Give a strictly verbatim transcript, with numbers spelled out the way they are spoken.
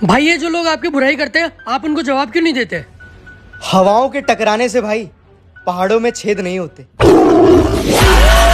भाई ये जो लोग आपकी बुराई करते हैं आप उनको जवाब क्यों नहीं देते? हवाओं के टकराने से भाई पहाड़ों में छेद नहीं होते।